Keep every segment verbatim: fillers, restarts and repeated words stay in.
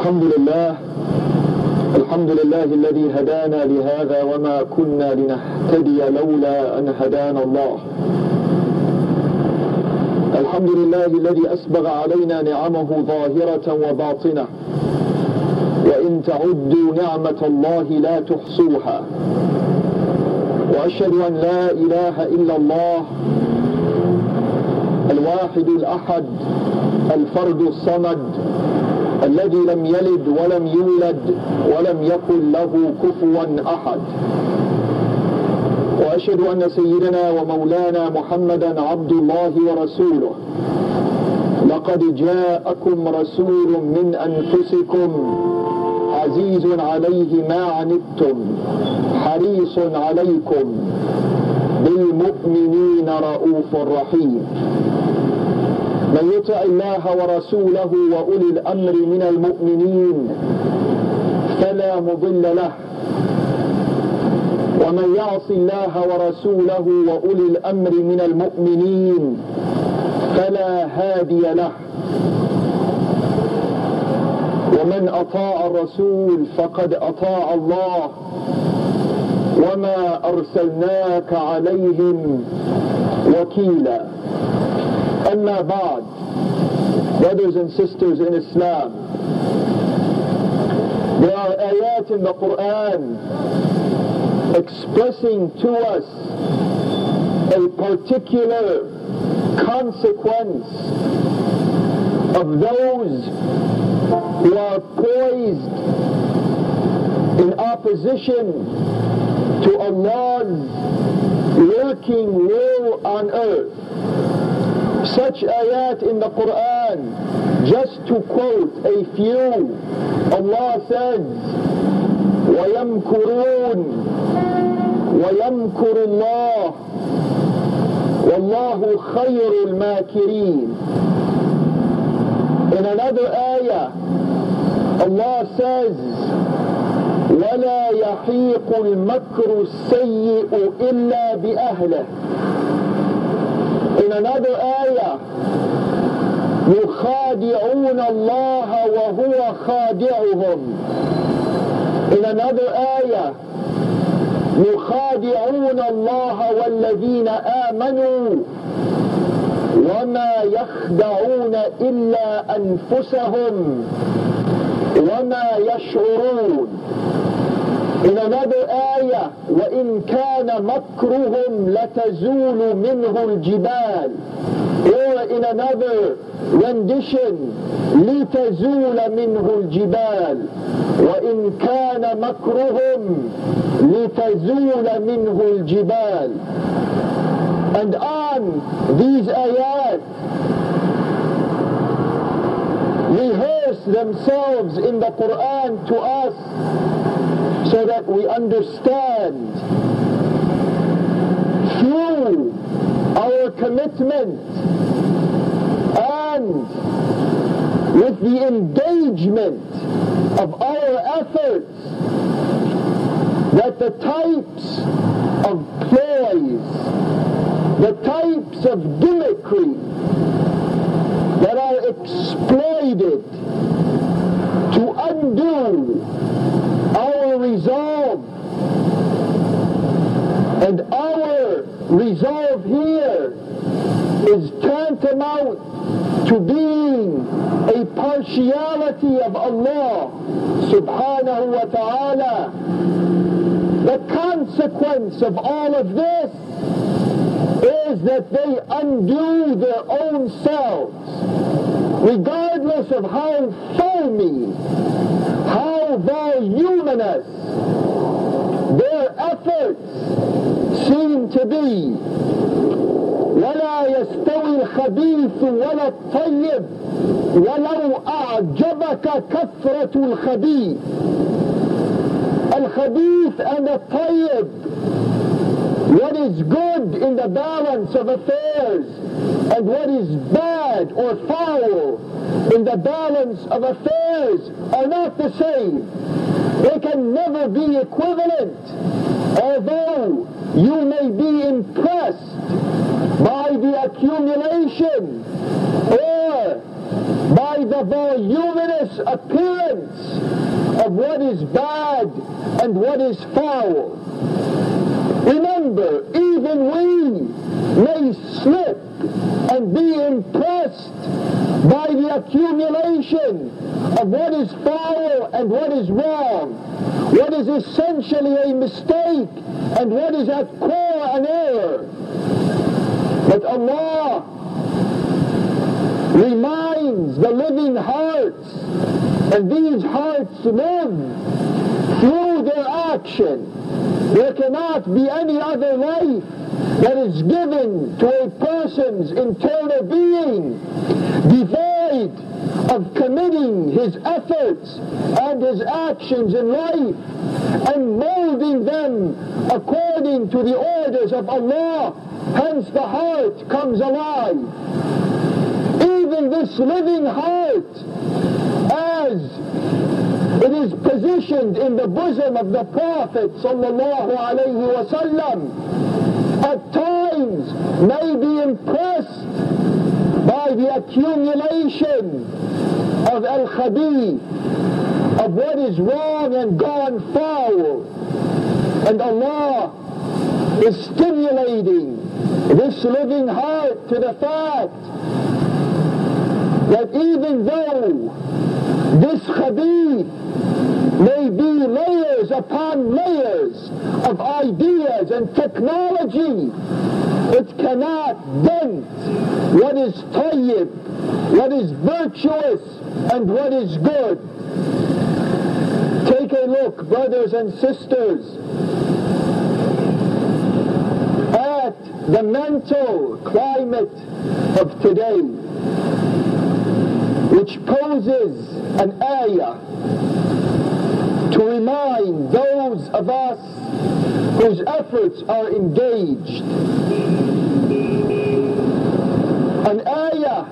الحمد لله الحمد لله الذي هدانا لهذا وما كنا لنهتدي لولا أن هدانا الله. الحمد لله الذي أسبغ علينا نعمه ظاهرة وباطنة، وإن تعدوا نعمة الله لا تحصوها. وأشهد أن لا إله إلا الله الواحد الأحد الفرد الصمد الذي لم يلد ولم يولد ولم يكن له كفوا أحد. وأشهد أن سيدنا ومولانا محمدا عبد الله ورسوله. لقد جاءكم رسول من أنفسكم عزيز عليه ما عنتم حريص عليكم بالمؤمنين رؤوف رحيم. من يطع الله ورسوله وأولي الأمر من المؤمنين فلا مضل له، ومن يعص الله ورسوله وأولي الأمر من المؤمنين فلا هادي له. ومن أطاع الرسول فقد أطاع الله، وما أرسلناك عليهم وكيلا. أما بعد, brothers and sisters in Islam, there are ayat in the Quran expressing to us a particular consequence of those who are poised in opposition to Allah's working will on earth. Such ayat in the Quran, just to quote a few, Allah says, وَيَمْكُرُونَ وَيَمْكُرُ اللَّهُ وَاللَّهُ خَيْرُ الْمَاكِرِينَ. In another ayah, Allah says, وَلَا يَحِيقُ الْمَكْرُ السَّيِّئُ إِلَّا بِأَهْلِهِ. In another ayah, يُخَادِعُونَ اللَّهَ وَهُوَ خَادِعُهُمْ. In another ayah, يُخَادِعُونَ اللَّهَ وَالَّذِينَ آمَنُوا وَمَا يَخْدَعُونَ إِلَّا أَنفُسَهُمْ وَمَا يَشْعُرُونَ. In another ayah, وَإِنْ كَانَ مَكْرُهُمْ لَتَزُولُ مِنْهُ الْجِبَالِ. Or in another rendition, لِتَزُولَ مِنْهُ الْجِبَالِ. وَإِنْ كَانَ مَكْرُهُمْ لِتَزُولَ مِنْهُ الْجِبَالِ. And on these ayat rehearse themselves in the Quran to us, so that we understand through our commitment and with the engagement of our efforts that the types of ploys, the types of gimmickry that are exploited to undo our resolve, and our resolve here is tantamount to being a partiality of Allah subhanahu wa ta'ala. The consequence of all of this is that they undo their own selves, regardless of how foamy, how voluminous their efforts seem to be. وَلَا يَسْتَوِي الْخَبِيثُ وَلَا الطَّيِّبُ وَلَوْ أَعْجَبَكَ كَثْرَةُ الْخَبِيثِ. Al-Khabith and Al-Tayyib, what is good in the balance of affairs and what is bad or foul in the balance of affairs are not the same. They can never be equivalent, although you may be impressed by the accumulation or by the voluminous appearance of what is bad and what is foul. Remember, even we may slip and be impressed by the accumulation of what is foul and what is wrong, what is essentially a mistake and what is at core an error. But Allah reminds the living hearts, and these hearts live through their action. There cannot be any other life that is given to a person's internal being devoid of committing his efforts and his actions in life and molding them according to the orders of Allah. Hence the heart comes alive. Even this living heart, as it is positioned in the bosom of the Prophet sallallahu alaihi wasallam, at times may be impressed by the accumulation of al-khabith, of what is wrong and gone foul. And Allah is stimulating this living heart to the fact that even though this khabith may be layers upon layers of ideas and technology, it cannot dent what is tayyib, what is virtuous, and what is good. Take a look, brothers and sisters, at the mental climate of today, which poses an ayah to remind those of us whose efforts are engaged. An ayah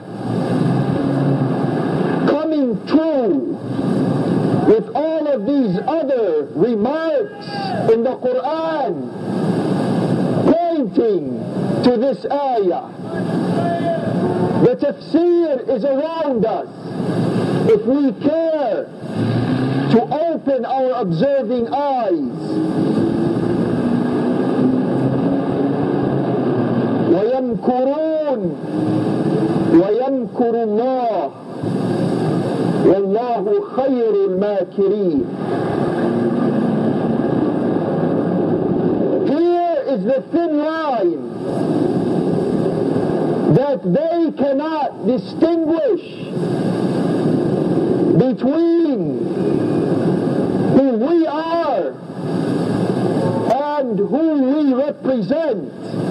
coming true with all of these other remarks in the Quran pointing to this ayah. The tafsir is around us. If we care to open our observing eyes. وَيَمْكُرُونَ وَيَمْكُرُ اللَّهُ وَاللَّهُ خَيْرُ الْمَاكِرِينَ. Here is the thin line that they cannot distinguish between who we are and who we represent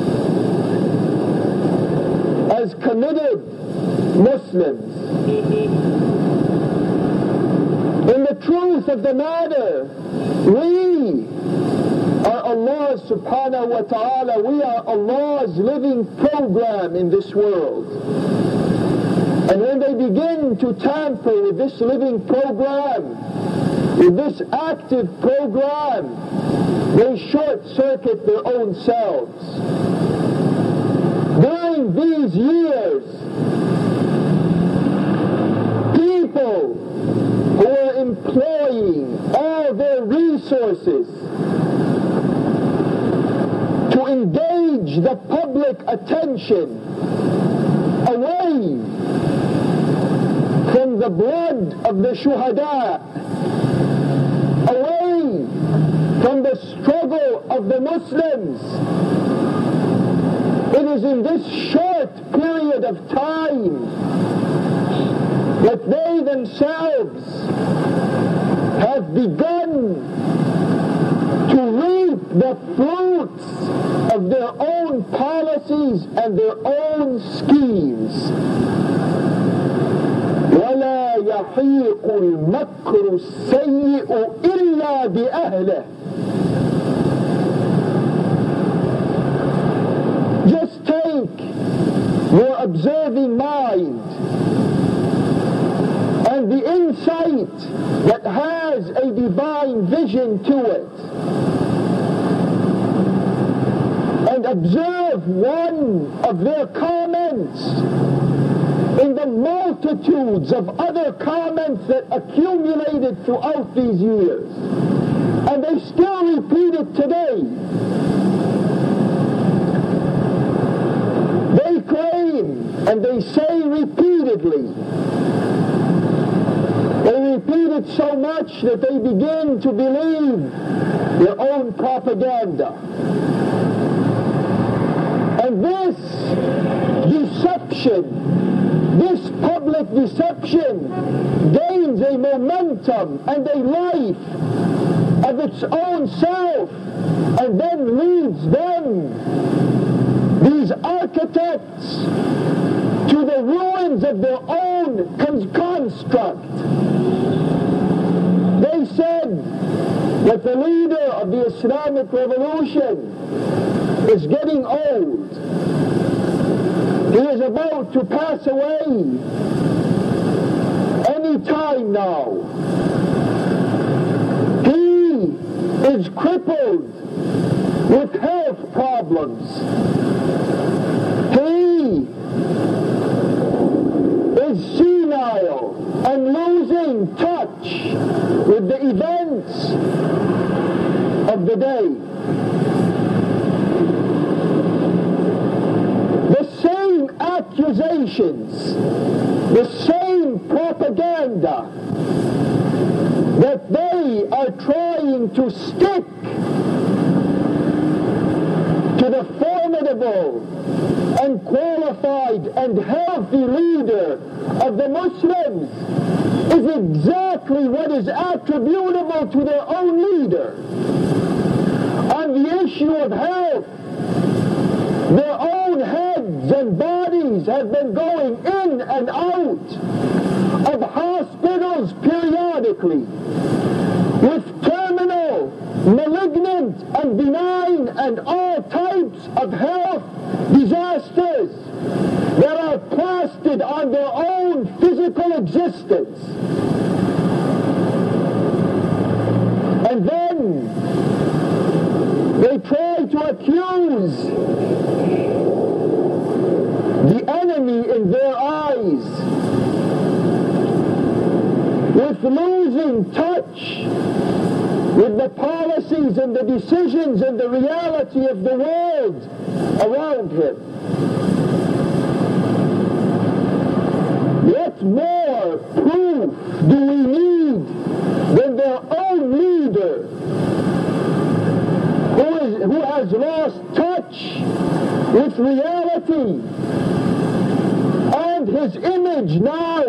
as committed Muslims. In the truth of the matter, we are Allah subhanahu wa ta'ala, we are Allah's living program in this world. And when they begin to tamper with this living program, with this active program, they short-circuit their own selves. During these years, people who are employing all their resources to engage the public attention away from the blood of the shuhada, away from the struggle of the Muslims. It is in this short period of time that they themselves have begun to reap the fruits of their own policies and their own schemes. وَلَا يَحِيقُ الْمَكْرُ السَّيِّئُ إِلَّا بِأَهْلِهِ. Just take your observing mind and the insight that has a divine vision to it, and observe one of their comments in the multitudes of other comments that accumulated throughout these years. And they still repeat it today. They claim, and they say repeatedly, they repeat it so much that they begin to believe their own propaganda. And this deception, this public deception gains a momentum and a life of its own self, and then leads them, these architects, to the ruins of their own con- construct. They said that the leader of the Islamic Revolution is getting old. He is about to pass away any time now. He is crippled with health problems. He is senile and losing touch with the events of the day. The same accusations, the same propaganda that they are trying to stick to the formidable and qualified and healthy leader of the Muslims is exactly what is attributable to their own leader. On the issue of health, their own heads and bodies have been going in and out of hospitals periodically with terminal, malignant, and benign, and all types of health disasters that are plastered on their own physical existence. And then they try to accuse the enemy in their eyes with losing touch with the policies and the decisions and the reality of the world around him. What more proof do we need than their own leader who, is, who has lost touch with reality, and his image now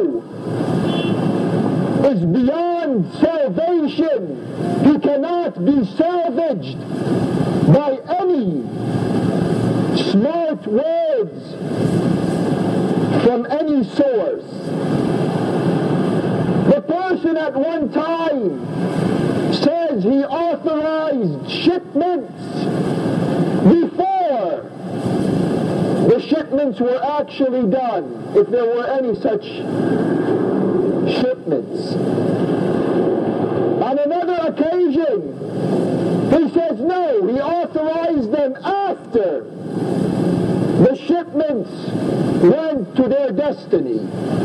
is beyond salvation. He cannot be salvaged by any smart words from any source. The person at one time says he authorized shipments before the shipments were actually done, if there were any such shipments. On another occasion, he says no, he authorized them after the shipments went to their destiny.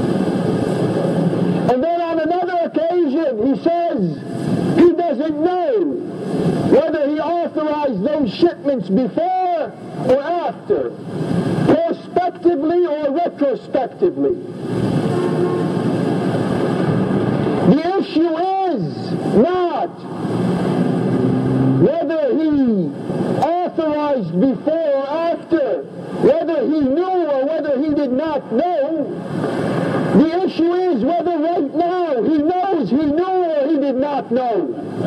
And then on another occasion, he says he doesn't know whether he authorized those shipments before or after, prospectively or retrospectively. The issue is not whether he authorized before or after, whether he knew or whether he did not know. The issue is whether right now he knows he knew or he did not know.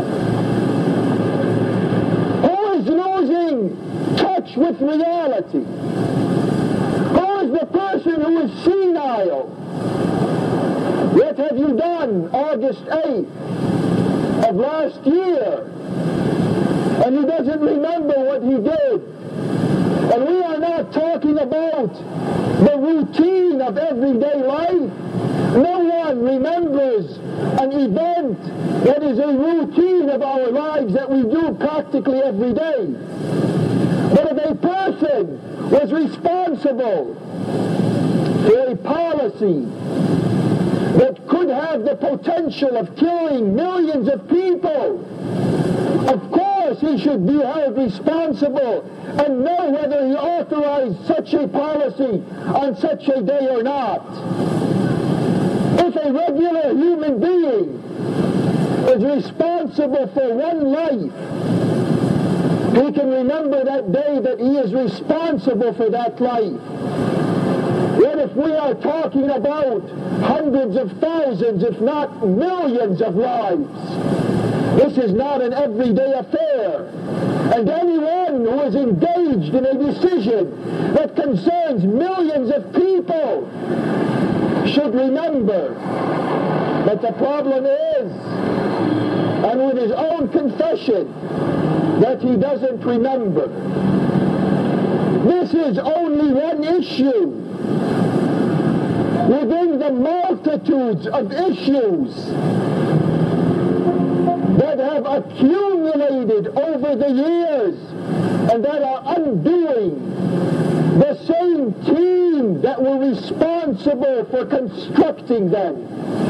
Who is losing touch with reality? Who is the person who is senile? What have you done August eighth of last year? And he doesn't remember what he did. And we are not talking about the routine of everyday life. No one remembers an event that is a routine of our lives that we do practically every day. But if a person was responsible for a policy that could have the potential of killing millions of people, of course he should be held responsible and know whether he authorized such a policy on such a day or not. If a regular human being is responsible for one life, he can remember that day that he is responsible for that life. Yet if we are talking about hundreds of thousands, if not millions of lives, this is not an everyday affair. And anyone who is engaged in a decision that concerns millions of people should remember that the problem is, and with his own confession, that he doesn't remember. This is only one issue within the multitudes of issues that have accumulated over the years and that are undoing the same team that were responsible for constructing them.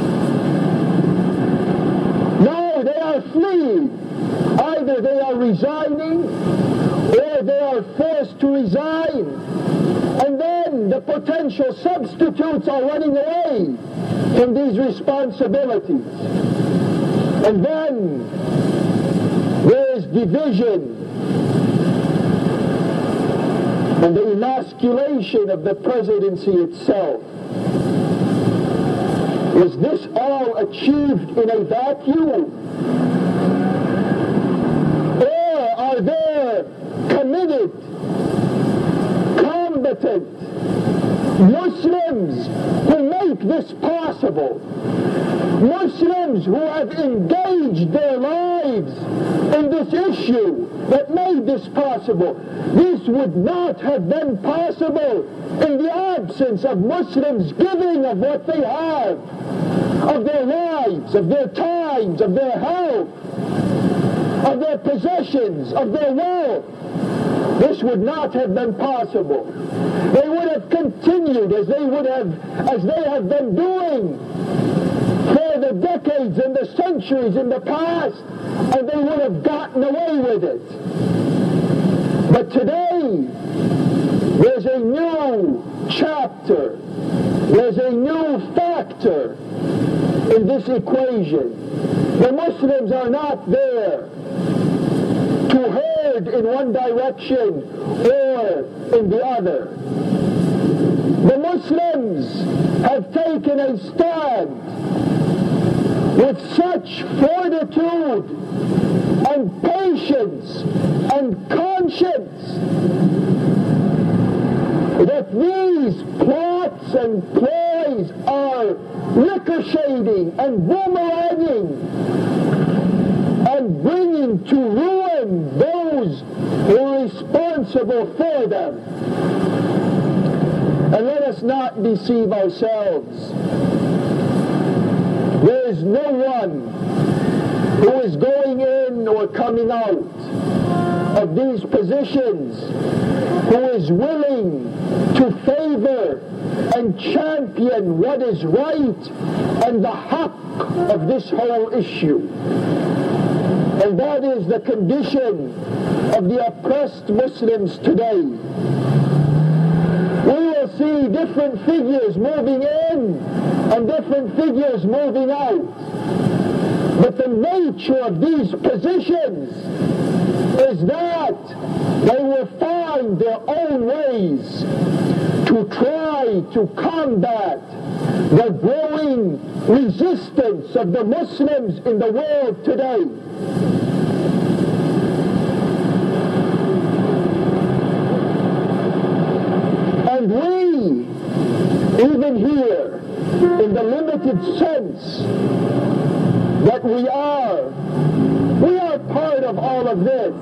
Now they are fleeing. Either they are resigning or they are forced to resign. And then the potential substitutes are running away from these responsibilities. And then there is division and the emasculation of the presidency itself. Is this all achieved in a vacuum? Or are there committed, combatant Muslims who make this possible? Muslims who have engaged their lives in this issue that made this possible. This would not have been possible in the absence of Muslims giving of what they have, of their lives, of their times, of their health, of their possessions, of their wealth. This would not have been possible. They would have continued as they would have, as they have been doing for the decades and the centuries in the past, and they would have gotten away with it. But today, there's a new chapter, there's a new factor in this equation. The Muslims are not there to herd in one direction or in the other. The Muslims have taken a stand with such fortitude and patience and conscience that these plots and ploys are ricocheting and boomeranging and bringing to ruin those who are responsible for them. And let us not deceive ourselves. There is no one who is going in or coming out of these positions who is willing to favor and champion what is right and the haqq of this whole issue. And that is the condition of the oppressed Muslims today. We will see different figures moving in and different figures moving out. But the nature of these positions is that they will find their own ways to try to combat the growing resistance of the Muslims in the world today. And we, even here, in the limited sense that we are, we are part of all of this.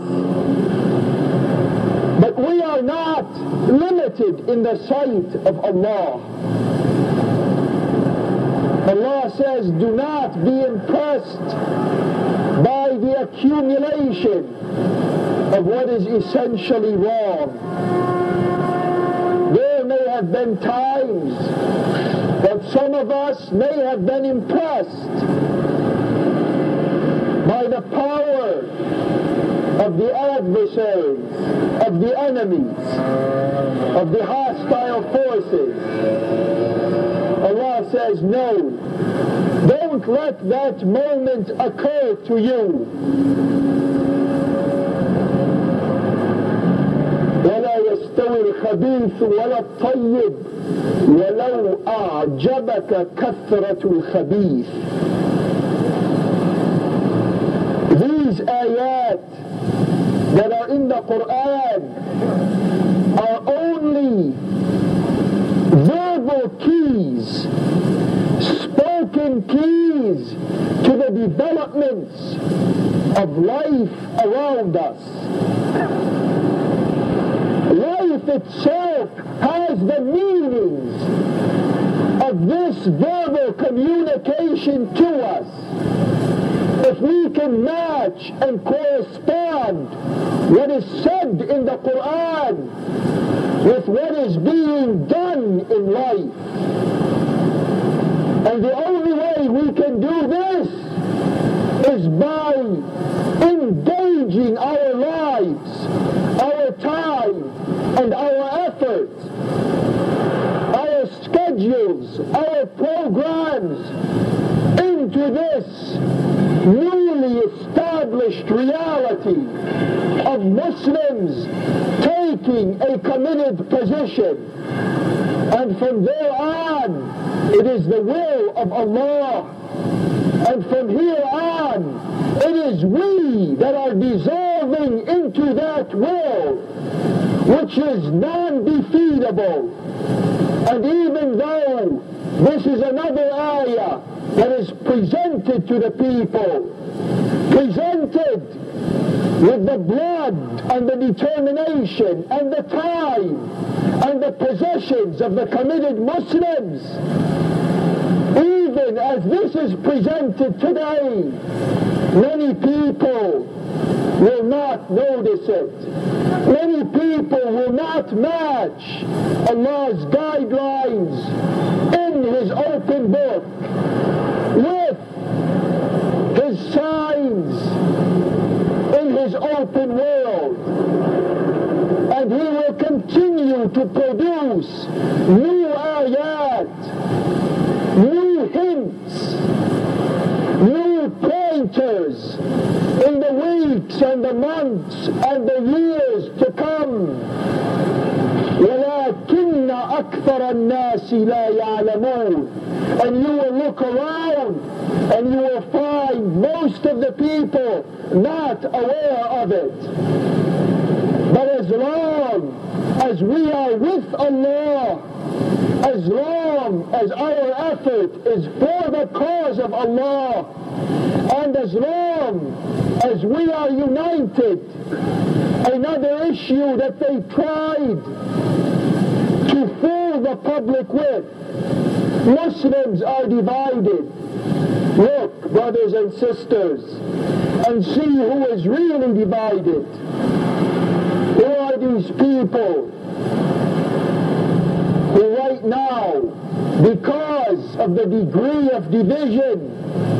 But we are not limited in the sight of Allah. Allah says, do not be impressed by the accumulation of what is essentially wrong. There may have been times that some of us may have been impressed by the power of the adversaries, of the enemies, of the hostile forces. Allah says, no, don't let that moment occur to you. ولا يستوي الخبيث ولا الطيب ولو أعجبك كثرة الخبيث. These ayat that are in the Quran are only verbal keys, spoken keys to the developments of life around us. Life itself has the meanings of this verbal communication to us. If we can match and correspond what is said in the Quran with what is being done in life. And the only way we can do this is by engaging our lives, our time, and our effort, our schedules, our programs into this newly established reality of Muslims taking a committed position. And from there on, it is the will of Allah. And from here on, it is we that are dissolving into that will, which is non-defeatable. And even though this is another ayah that is presented to the people, presented with the blood and the determination and the time and the possessions of the committed Muslims, even as this is presented today, many people will not notice it. Many people will not match Allah's guidelines in His open book with His signs in His open world. And He will continue to produce new ayat, new hints, new pointers in the weeks and the months and the years to come. وَلَكِنَّ أَكْثَرَ النَّاسِ لَا يَعْلَمُونَ. And you will look around and you will find most of the people not aware of it. But as long as we are with Allah, as long as our effort is for the cause of Allah, and as long as we are united, another issue that they tried to fool the public with, Muslims are divided. Look, brothers and sisters, and see who is really divided. Who are these people who right now, because of the degree of division,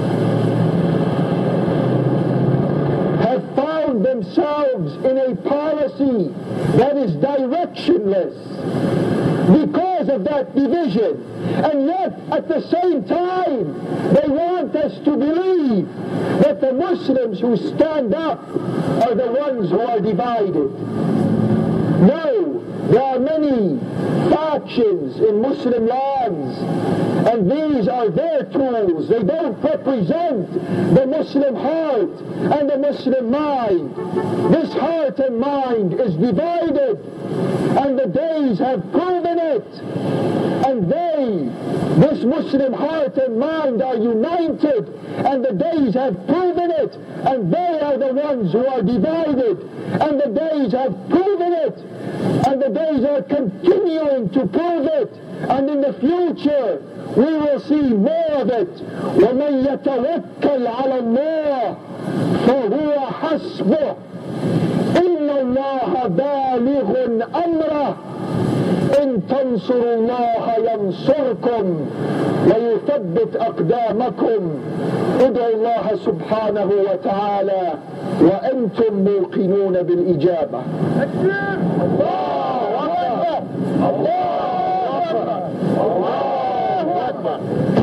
have found themselves in a policy that is directionless because of that division. And yet, at the same time, they want us to believe that the Muslims who stand up are the ones who are divided. No, there are many factions in Muslim lands, and these are their tools. They don't represent the Muslim heart and the Muslim mind. This heart and mind is divided, and the days have proven it. And they, this Muslim heart and mind, are united, and the days have proven it. And they are the ones who are divided, and the days have proven it. And the days are continuing to prove it. And in the future, we will see more of it. وَمَنْ يَتَوَكَّلْ عَلَى اللَّهِ فَهُوَ حَسْبُهُ إِنَّ اللَّهَ بَالِغٌ أَمْرَهُ إن تنصروا الله ينصركم ويثبت أقدامكم. ادعوا الله سبحانه وتعالى وأنتم موقنون بالإجابة. الله أكبر الله أكبر الله أكبر.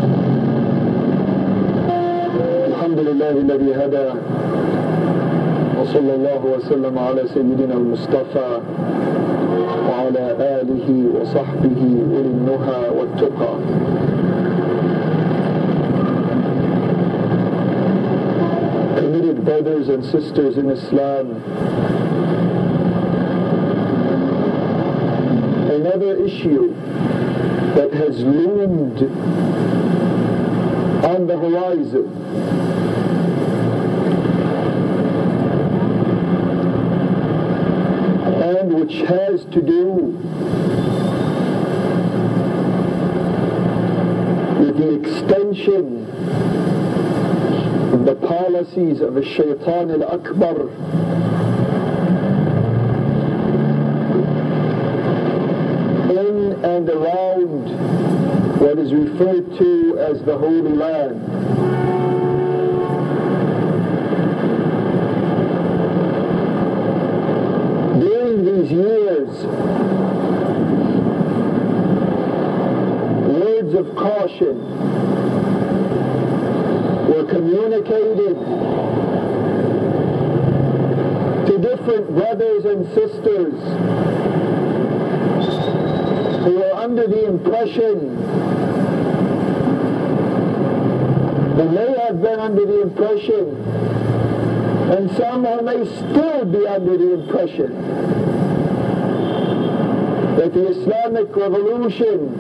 الحمد لله الذي هدى وصلى الله وسلم على سيدنا المصطفى وعلى آله وصحبه أولي النهى والتقى. Committed brothers and sisters in Islam, another issue that has loomed on the horizon and which has to do with the extension of the policies of the Shaitan al-Akbar in and around what is referred to as the Holy Land. During these years, words of caution were communicated to different brothers and sisters who were under the impression, who may have been under the impression, and some who may still be under the impression, that the Islamic Revolution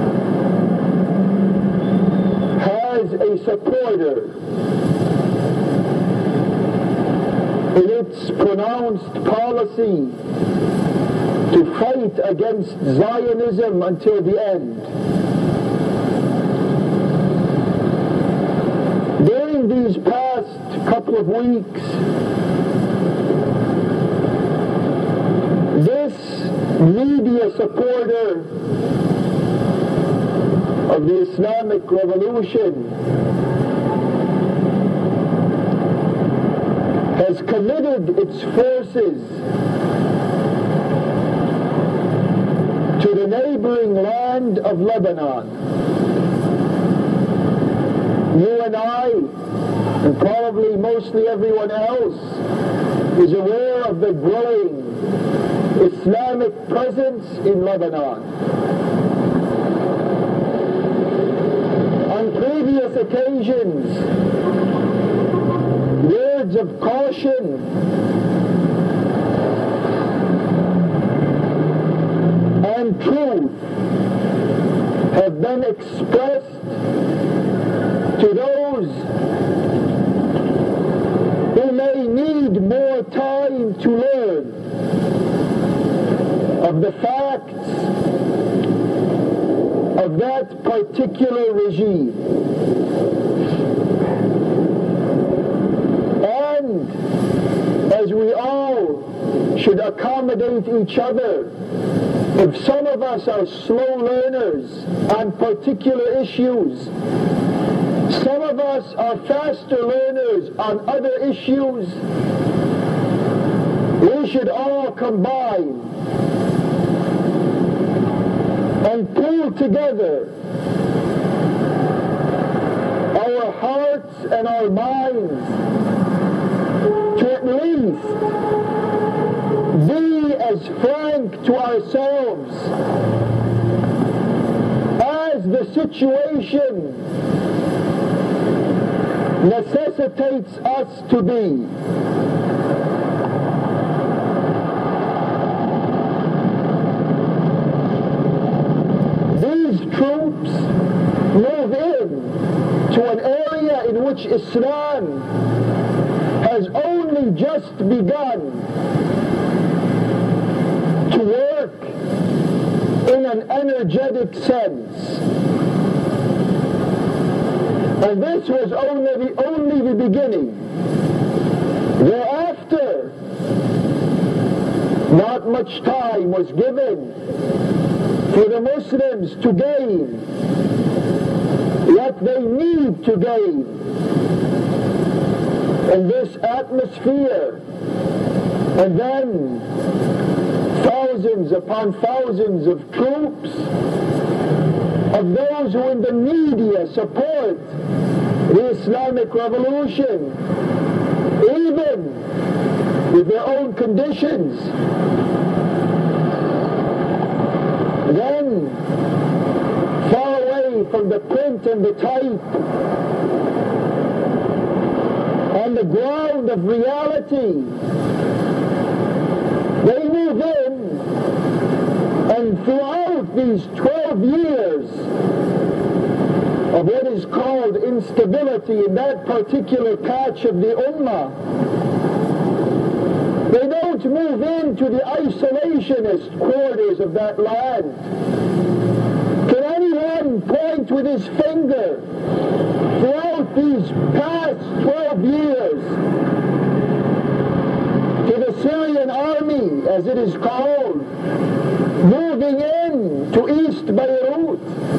has a supporter in its pronounced policy to fight against Zionism until the end. During these past couple of weeks, this media supporter of the Islamic Revolution has committed its forces to the neighboring land of Lebanon. You and I, and probably mostly everyone else, is aware of the growing Islamic presence in Lebanon. On previous occasions, words of caution and truth have been expressed to those who may need more time to learn of the facts of that particular regime. And as we all should accommodate each other, if some of us are slow learners on particular issues, some of us are faster learners on other issues, we should all combine and pull together our hearts and our minds to at least be as frank to ourselves as the situation necessitates us to be. These troops move in to an area in which Islam has only just begun to work in an energetic sense. And this was only the, only the beginning. Thereafter, not much time was given for the Muslims to gain what they need to gain in this atmosphere, and then thousands upon thousands of troops, of those who in the media support the Islamic Revolution, even with their own conditions, then far away from the print and the type, on the ground of reality, they move in, and throughout these twelve years of what is called instability in that particular patch of the Ummah, they don't move into the isolationist quarters of that land. Can anyone point with his finger throughout these past twelve years to the Syrian army, as it is called, moving in to East Beirut?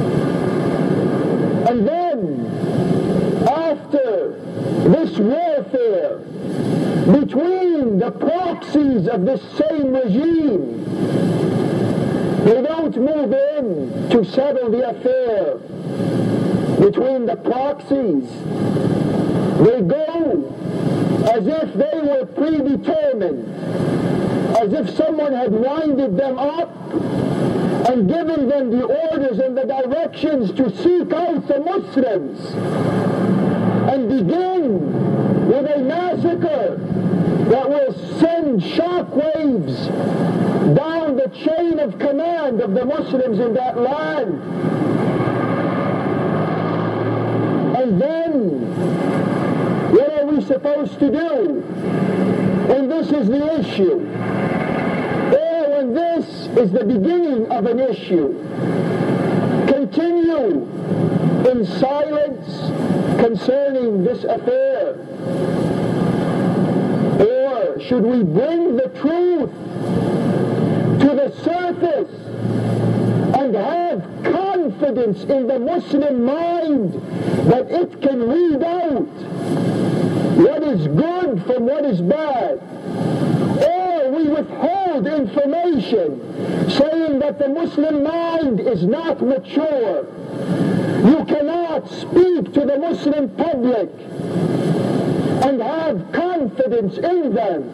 And then, after this warfare between the proxies of this same regime, they don't move in to settle the affair between the proxies. They go as if they were predetermined, as if someone had winded them up and given them the orders and the directions to seek out the Muslims and begin with a massacre that will send shockwaves down the chain of command of the Muslims in that land. And then, what are we supposed to do when this is the issue? Or when this is the beginning of an issue? Continue in silence concerning this affair? Or should we bring the truth to the surface and have confidence in the Muslim mind that it can read out what is good from what is bad? Or we withhold information saying that the Muslim mind is not mature. You cannot speak to the Muslim public and have confidence in them.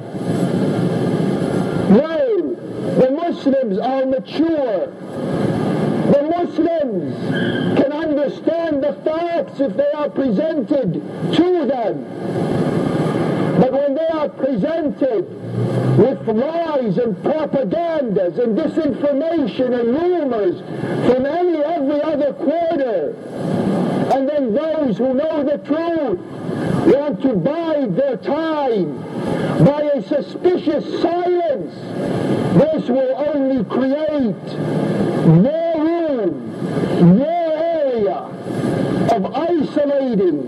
No, the Muslims are mature. The Muslims can understand the facts if they are presented to them. But when they are presented with lies and propagandas and disinformation and rumors from any every other quarter, and then those who know the truth want to bide their time by a suspicious silence, this will only create more room, more area of isolating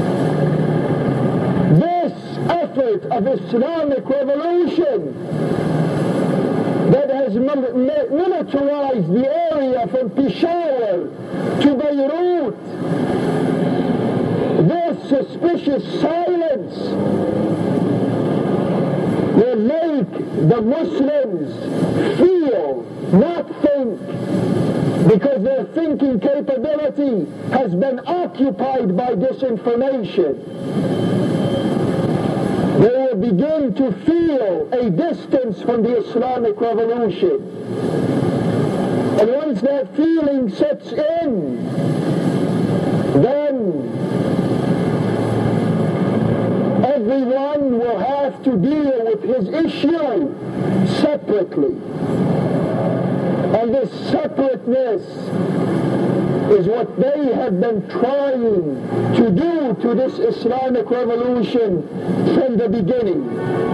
this effort of Islamic revolution that has militarized the area from Peshawar to Beirut. This suspicious silence will make the Muslims feel, not think, because their thinking capability has been occupied by disinformation. They will begin to feel a distance from the Islamic revolution. And once that feeling sets in, then everyone will have to deal with his issue separately. And this separateness is what they have been trying to do to this Islamic revolution from the beginning.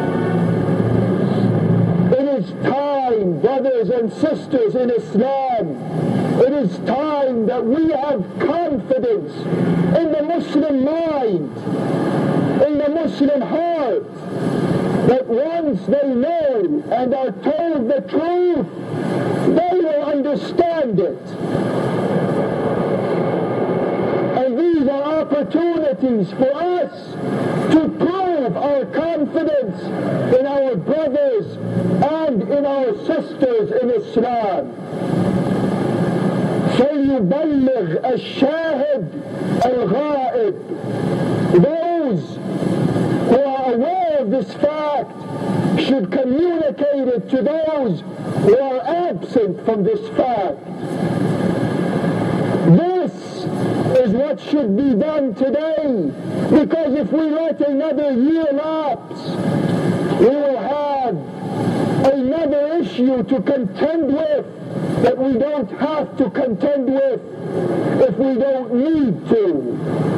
It is time, brothers and sisters in Islam, it is time that we have confidence in the Muslim mind, in the Muslim heart, that once they know and are told the truth, they will understand understand it. And these are opportunities for us to prove our confidence in our brothers and in our sisters in Islam. فليبلغ الشاهد الغائب. Those who are aware of this fact should communicate it to those who are absent from this fact. This is what should be done today, because if we let another year lapse, we will have another issue to contend with that we don't have to contend with if we don't need to.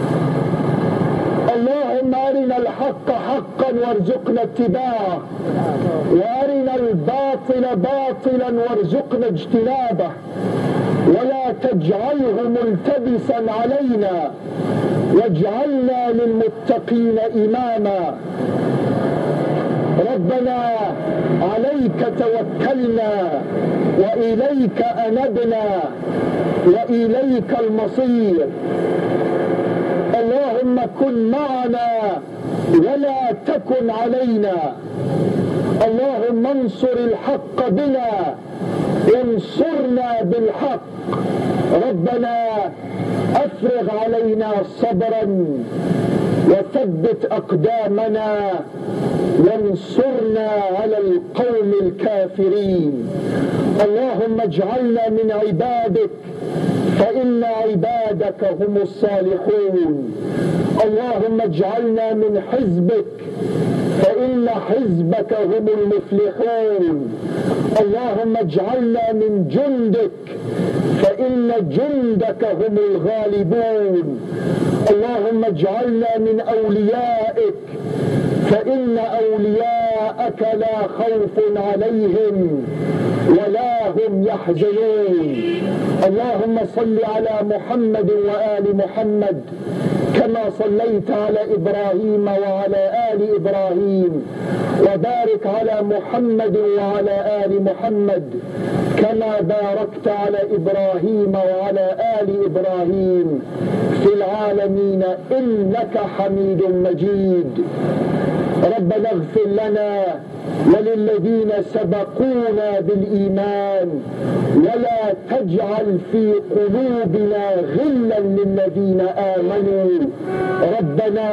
اللهم أرنا الحق حقا وارزقنا اتباعه وأرنا الباطل باطلا وارزقنا اجتنابه ولا تجعله ملتبسا علينا واجعلنا للمتقين إماما. ربنا عليك توكلنا وإليك أنبنا وإليك المصير. اللهم كن معنا ولا تكن علينا. اللهم انصر الحق بنا، انصرنا بالحق. ربنا افرغ علينا صبرا وثبت اقدامنا وانصرنا على القوم الكافرين. اللهم اجعلنا من عبادك فإن عبادك هم الصالحون. اللهم اجعلنا من حزبك فإن حزبك هم المفلحون. اللهم اجعلنا من جندك فإن جندك هم الغالبون. اللهم اجعلنا من أوليائك فإن أولياءك لا خوف عليهم ولا هم يحزنون. اللهم صل على محمد وآل محمد كما صليت على إبراهيم وعلى آل إبراهيم، وبارك على محمد وعلى آل محمد كما باركت على إبراهيم وعلى آل إبراهيم في العالمين إنك حميد مجيد. ربنا اغفر لنا وللذين سبقونا بالإيمان ولا تجعل في قلوبنا غلا للذين آمنوا ربنا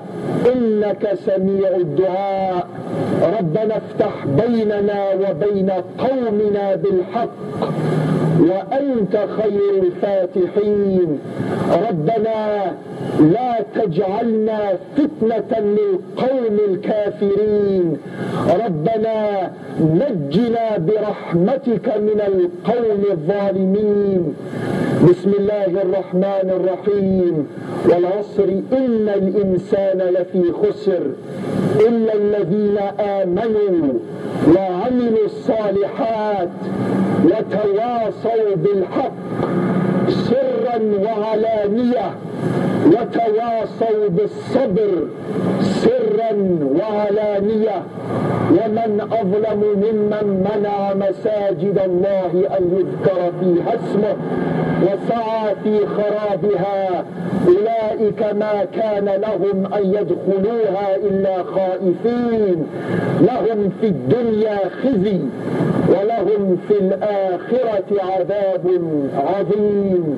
إنك سميع الدعاء. ربنا افتح بيننا وبين قومنا بالحق وأنت خير الفاتحين. ربنا لا تجعلنا فتنة للقوم الكافرين. ربنا نجنا برحمتك من القوم الظالمين. بسم الله الرحمن الرحيم. والعصر إن الإنسان لفي خسر إلا الذين آمنوا وعملوا الصالحات وتواصوا بالحق سرا وعلانية وتواصوا بالصبر سرا وعلانية. ومن أظلم ممن منع مساجد الله أن يذكر فيها اسمه وسعى في خرابها أولئك ما كان لهم أن يدخلوها إلا خائفين لهم في الدنيا خزي ولهم في الآخرة عذاب عظيم.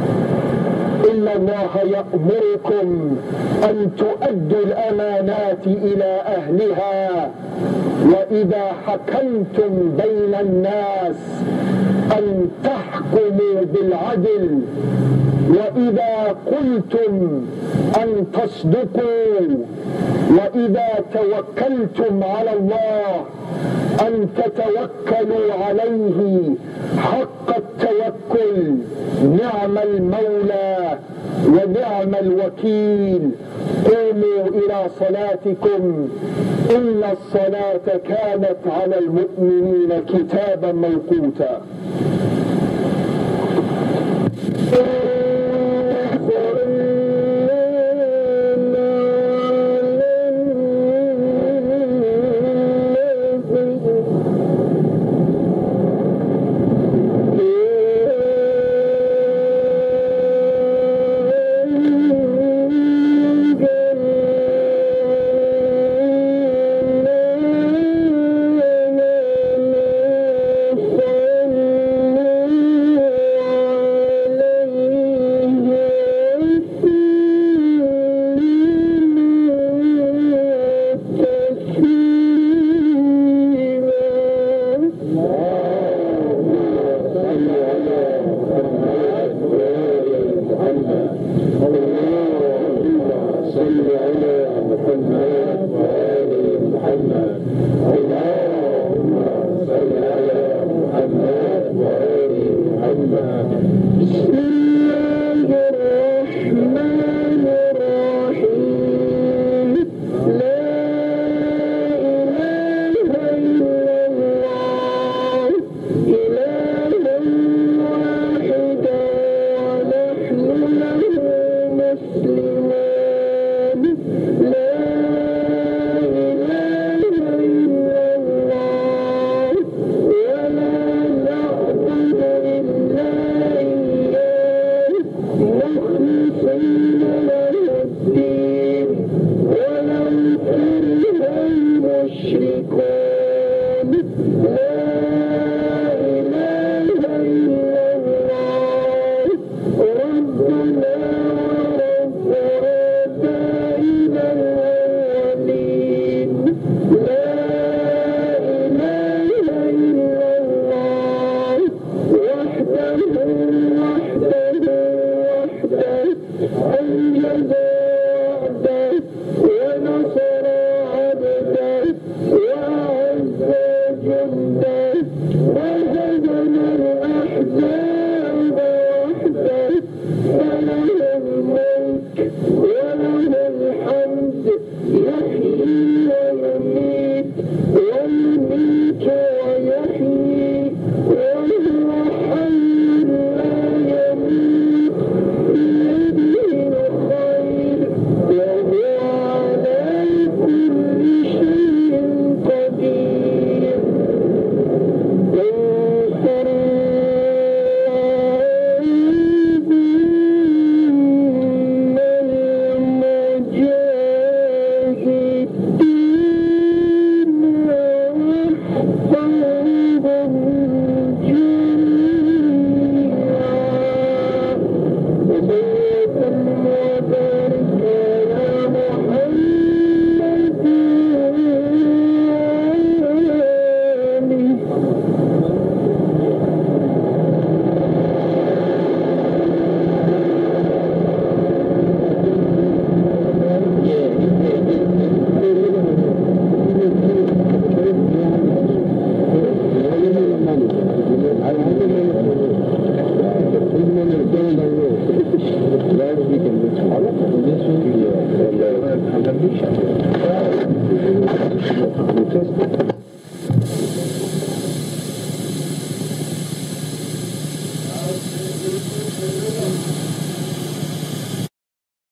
إن الله يأمركم أن تؤدوا الأمانات إلى أهلها وإذا حكمتم بين الناس أن تحكموا بالعدل وإذا قلتم أن تصدقوا وإذا توكلتم على الله أن تتوكلوا عليه حق التوكل. نعم المولى ونعم الوكيل. قوموا إلى صلاتكم إن الصلاة كانت على المؤمنين كتابا موقوتا. محمد اللهم صل على محمد وآل محمد. بسم الله الرحمن الرحيم. لا إله إلا الله إلها واحدا ونحن له مسلمون. لا إله إلا الله ولا نعبد إلا إياه مخلصين له الدين ولو كره المشركون. لا إله إلا الله ربنا ورب آبائنا الأولين. لا إله إلا الله وحده وحده وحده أنجز وعده ونصر عبده وأعز جنده وهزم الأحزاب وحده. فله الملك وله الحمد يحيي ويميت ويميت ويحيي وهو حي لا يموت بيده الخير وهو على كل شيء قدير. Last week in